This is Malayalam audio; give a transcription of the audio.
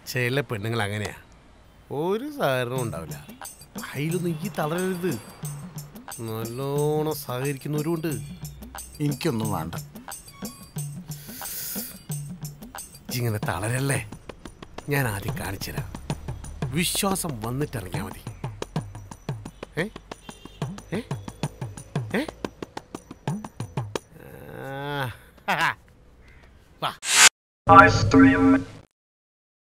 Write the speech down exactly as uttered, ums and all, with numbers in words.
ചില പെണ്ണുങ്ങൾ അങ്ങനെയാ, ഒരു സഹകരണവും ഉണ്ടാവില്ല. അതിലൊന്നും ഈ തളരരുത്, നല്ലോണം സഹകരിക്കുന്നവരുണ്ട്. എനിക്കൊന്നും വേണ്ട. ഇങ്ങനെ തളരല്ലേ, ഞാൻ ആദ്യം കാണിച്ചു തരാം. വിശ്വാസം വന്നിട്ടിറങ്ങിയാൽ മതി. ഏ ഏ ഏ വാ.